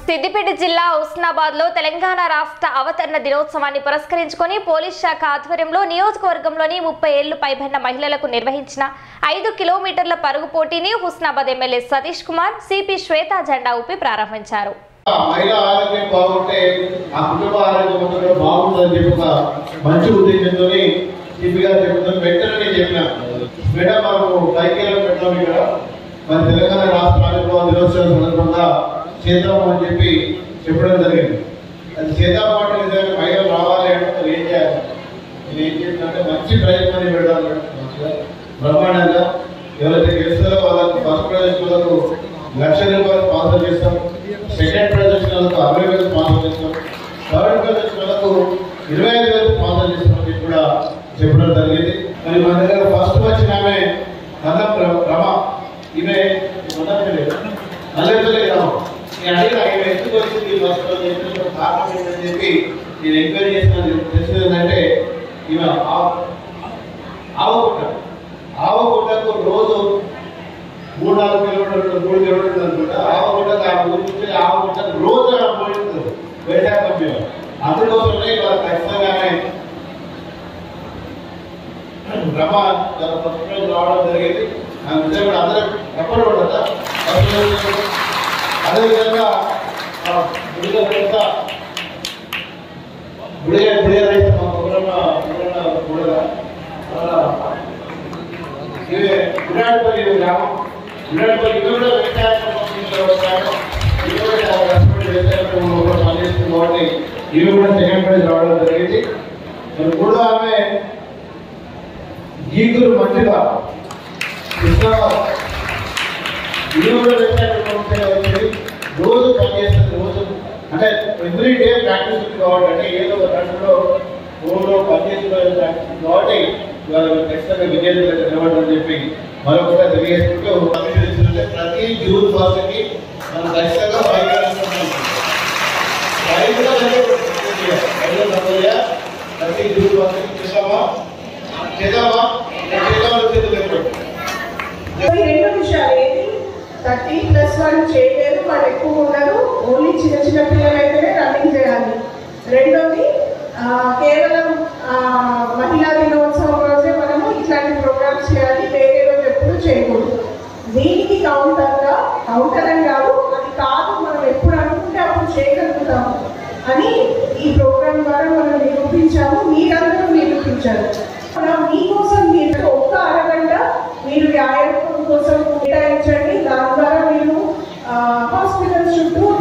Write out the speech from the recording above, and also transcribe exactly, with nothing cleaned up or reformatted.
సిద్దిపేట జిల్లా హుస్నాబాద్ లో తెలంగాణ రాష్ట్ర అవతరణ దినోత్సవాన్ని పురస్కరించుకొని పోలీస్ శాఖ ఆధ్వర్యంలో నియోజకవర్గంలోని ముప్పై ఏళ్లు పైబడిన మహిళలకు నిర్వహించిన ఐదు కిలోమీటర్ల పరుగు పోటీని హుస్నాబాద్ ఎమ్మెల్యే సతీష్ కుమార్ సిపి శ్వేత జెండా ఊపి ప్రారంభించారు. మహిళా ఆరోగ్యం బాగుంటే ఆ కుటుంబ ఆరోగ్యం కూడా బాగుంటుందని చెప్పి మంచి ఉద్దేశంతో సిపిగా చెప్తాను. వెంటనే చెప్పిన మేడం మనము పైకేలో పెట్టాము ఇక్కడ మన తెలంగాణ రాష్ట్ర ఆవిర్భావ దినోత్సవం సందర్భంగా చేద్దాము అని చెప్పి చెప్పడం జరిగింది. అది చేద్దాము అంటే నిజంగా మహిళలు రావాలి అంటే మరి ఏం చేయాలి? నేను ఏం చేసినంటే మంచి ప్రైజ్ మనీ పెట్టాలి, మంచిగా బ్రహ్మాండంగా ఎవరైతే గెలుస్తారో వాళ్ళకు ఫస్ట్ ప్రైజ్ వాళ్ళకు లక్ష రూపాయలు స్పాన్సర్ చేస్తాం, సెకండ్ ప్రైజ్ వచ్చిన వాళ్ళకు అరవై వేలు స్పాన్సర్ చేస్తాం, థర్డ్ ప్రైజ్ వచ్చిన వాళ్ళకు ఇరవై ఐదు వేలు స్పాన్సర్ చేస్తామని చెప్పి కూడా చెప్పడం జరిగింది. మరి మన దగ్గర ఫస్ట్ వచ్చిన ఆమె నందం రమ, ఈమె నల్లెందులే రమ. నేను అడిగిన ఈమె ఎందుకు వచ్చింది ఫస్ట్ కారణం ఏంటని చెప్పి నేను ఎంక్వైరీ చేసిన తెలిసింది ఏంటంటే ఈమె ఆవగుట్ట ఆవగుట్టకు రోజు మూడు నాలుగు కిలోమీటర్లు మూడు కిలోమీటర్లు అనుకుంటా ఆవగుట్టకు ఆ ఊరి నుంచి ఆవగుట్టకు రోజు పోయింది వ్యవసాయ కంపెనీ. అందుకోసమే ఇవాళ ఖచ్చితంగానే రమ ఫస్ట్ రోజు రావడం జరిగింది. ఆ విజయం కూడా అందరూ ఎప్పుడు పడతా అదేవిధంగా గుడిగా పెడతా గుడిగా గుడిగా రైతు మా కుటుంబ కూడా ఇవి గుడాడిపల్లి గ్రామం గుడాడిపల్లి ఇవి కూడా వ్యవసాయం పనిచేస్తుంది కాబట్టి ఇవి కూడా సెకండ్ ప్రైజ్ రావడం జరిగింది. మరి కూడా ఆమె ఈగురు మంచిగా ఇవి కూడా వ్యవసాయం వచ్చేది రోజు పనిచేస్తుంది. రోజు అంటే ఎవ్రీ డే ప్రాక్టీస్ ఉంది కాబట్టి అంటే ఏదో ఒక దాంట్లో రోజు పనిచేస్తున్న ప్రాక్టీస్ కాబట్టి ఇవాళ ఖచ్చితంగా విజేతలు నిలబడని చెప్పి మరొకసారి తెలియజేసుకుంటూ ప్రతి జూన్ ఫస్ట్కి మనం ఖచ్చితంగా ప్రతి జూన్ ఫస్ట్కి చేద్దామా చేద్దామా రెండు విషయాలు ఏంటి, థర్టీ ప్లస్ వాళ్ళు చేయలేరు, వాళ్ళు ఎక్కువ ఉన్నారు, ఓన్లీ చిన్న చిన్న పిల్లలు అయితేనే రన్నింగ్ చేయాలి. రెండోది కేవలం మహిళా దినోత్సవం రోజే మనము ఇట్లాంటి ప్రోగ్రామ్స్ చేయాలి, వేరే రోజు ఎప్పుడు చేయకూడదు. దీనికి కౌంటర్గా కౌంటర్ అని కాదు, అది కాదు మనం ఎప్పుడు అనుకుంటే అప్పుడు చేయగలుగుతాము అని ఈ ప్రోగ్రాం ద్వారా మనం నిరూపించాము, మీరందరూ నిరూపించారు. మీకోసం మీరు ఒక్క అరగంట మీరు వ్యాయామం కోసం కేటాయించండి. దాని ద్వారా మీరు హాస్పిటల్స్ చుట్టూ